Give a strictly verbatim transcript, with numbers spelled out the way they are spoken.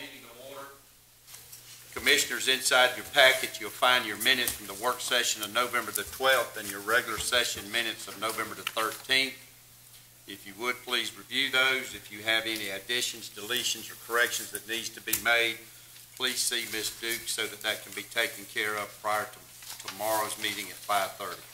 meeting to order. Commissioners, inside your packet, you'll find your minutes from the work session of November the twelfth and your regular session minutes of November the thirteenth. If you would, please review those. If you have any additions, deletions, or corrections that needs to be made, please see Miz Duke so that that can be taken care of prior to tomorrow's meeting at five thirty.